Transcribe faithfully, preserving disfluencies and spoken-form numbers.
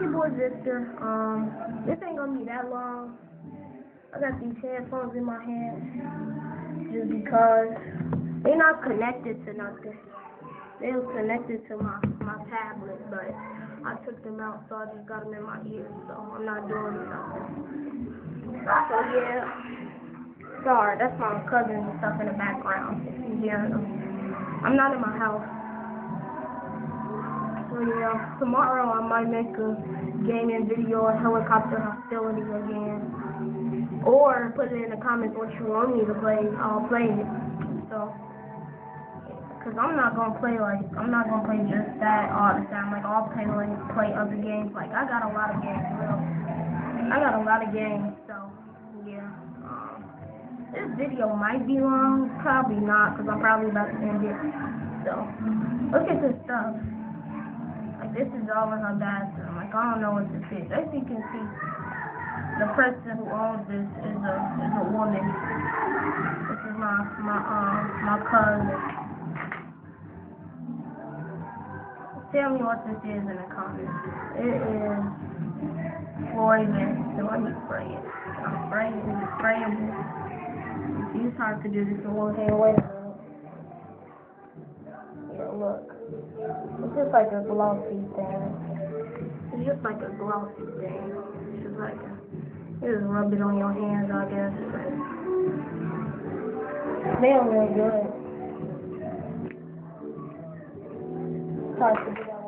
your boy Victor. Um, this ain't gonna be that long. I got these headphones in my hand just because they're not connected to nothing. They was connected to my my tablet, but I took them out, so I just got them in my ears. So I'm not doing nothing. So yeah, sorry, that's my cousin and stuff in the background. If you hear them, I'm not in my house. So yeah, tomorrow I might make a gaming video of helicopter hostility again. Or put it in the comments what you want me to play, I'll play it. So, cause I'm not gonna play like, I'm not gonna play just that all the time. Like I'll play like, play other games. Like I got a lot of games, bro. I got a lot of games, so, yeah. Um, this video might be long, probably not, cause I'm probably about to end it. So, look at this stuff. Like, this is all in her bathroom. Like, I don't know what this is. As you can see, the person who owns this is a is a woman. This is my my um my cousin. Tell me what this is in the comments. It is poison. So let me spray it. I'm spraying it. It's sprayable. It's hard to do this in one hand. Wait a minute. Yeah, look. It's just like a glossy thing. It's just like a glossy thing. It's just like a, you just rub it on your hands, I guess. It smells really good. It's hard to get out.